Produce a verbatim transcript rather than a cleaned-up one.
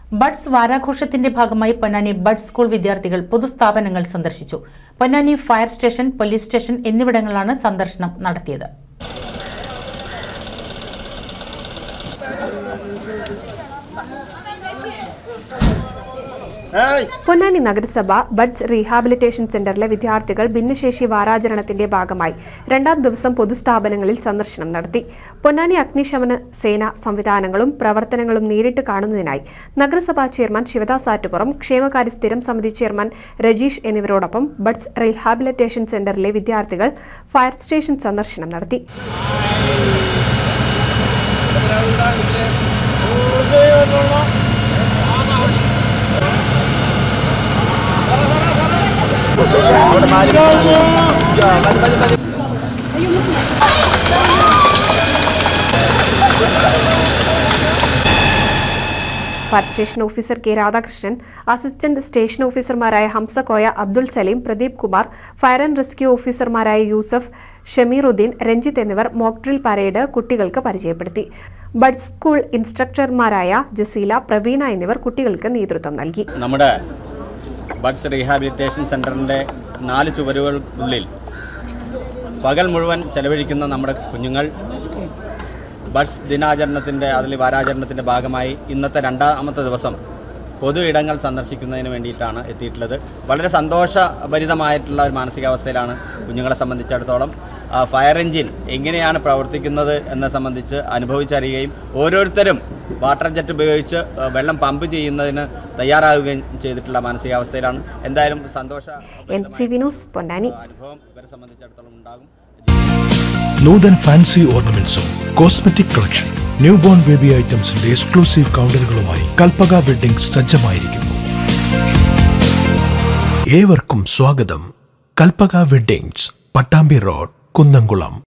Buds വാരാഘോഷത്തിന്റെ ഭാഗമായി Ponnani buds school വിദ്യാർത്ഥികൾ പൊതുസ്ഥാപനങ്ങൾ സന്ദർശിച്ചു. Ponnani fire station, police station എന്നിവിടങ്ങളിലാണ് സന്ദർശനം നടത്തിയത്. പൊന്നാനി നഗരസഭ ബഡ്സ് റീഹാബിലിറ്റേഷൻ സെന്ററിലെ വിദ്യാർത്ഥികൾ ഭിന്നശേഷി വാരാചരണത്തിന്റെ ഭാഗമായി രണ്ടാം ദിവസം പൊതുസ്ഥാപനങ്ങളിൽ സന്ദർശനം നടത്തി. പൊന്നാനി അഗ്നിശമന സേന സംവിധാനങ്ങളും പ്രവർത്തനങ്ങളും നേരിട്ട് കാണുന്നതിനായി നഗരസഭാ ചെയർമാൻ ശിവദാസ് ആറ്റുപുറം, ക്ഷേമകാര്യ സ്ഥിരം സമിതി ചെയർമാൻ രജീഷ് എന്നിവരോടൊപ്പം ബഡ്സ് റീഹാബിലിറ്റേഷൻ സെന്ററിലെ വിദ്യാർത്ഥികൾ ഫയർ സ്റ്റേഷൻ സന്ദർശനം നടത്തി. Fire station officer K Radhakrishnan, assistant station ഓഫീസർമാരായ Hamsa Koya, Abdul Salim, Pradeep Kumar, fire and rescue ഓഫീസർമാരായ യൂസഫ്, ഷമീറുദ്ദീൻ, രഞ്ജിത്ത് എന്നിവർ മോക്ക് ഡ്രിൽ പരേഡ് കുട്ടികൾക്ക് പരിചയപ്പെടുത്തി. ബഡ് സ്കൂൾ ഇൻസ്ട്രക്ടർമാരായ ജസീല, പ്രവീണ എന്നിവർ കുട്ടികൾക്ക് നേതൃത്വം നൽകി. നമ്മുടെ ബഡ്സ് റീഹാബിലിറ്റേഷൻ സെൻ്ററിൻ്റെ നാല് ചുവരുകൾക്കുള്ളിൽ പകൽ മുഴുവൻ ചെലവഴിക്കുന്ന നമ്മുടെ കുഞ്ഞുങ്ങൾ ബഡ്സ് ദിനാചരണത്തിൻ്റെ അതിൽ വാരാചരണത്തിൻ്റെ ഭാഗമായി ഇന്നത്തെ രണ്ടാമത്തെ ദിവസം പൊതു ഇടങ്ങൾ സന്ദർശിക്കുന്നതിന് വേണ്ടിയിട്ടാണ് എത്തിയിട്ടുള്ളത്. വളരെ സന്തോഷഭരിതമായിട്ടുള്ള ഒരു മാനസികാവസ്ഥയിലാണ് കുഞ്ഞുങ്ങളെ സംബന്ധിച്ചിടത്തോളം. ഫയർ എഞ്ചിൻ എങ്ങനെയാണ് പ്രവർത്തിക്കുന്നത് എന്നെ സംബന്ധിച്ച് അനുഭവിച്ചറിയുകയും ഓരോരുത്തരും വാട്ടർ ജെറ്റ് ഉപയോഗിച്ച് വെള്ളം പമ്പ് ചെയ്യുന്നതിന് തയ്യാറാവുകയും ചെയ്തിട്ടുള്ള മാനസികാവസ്ഥയിലാണ്. എന്തായാലും സന്തോഷ അനുഭവം ഇവരെ സംബന്ധിച്ചിടത്തോളം ഉണ്ടാകും. നൂതൻ ഫാൻസി ഓർണമെന്റ്സും cosmetic collection, new born baby ഐറ്റംസിന്റെ എക്സ്ക്ലൂസീവ് കൗണ്ടറുകളുമായി കൽപ്പക വെഡ്ഡിംഗ്സ് സജ്ജമായിരിക്കുന്നു. ഏവർക്കും സ്വാഗതം. Kalpaka weddings, Pattambi road, Kunnamkulam.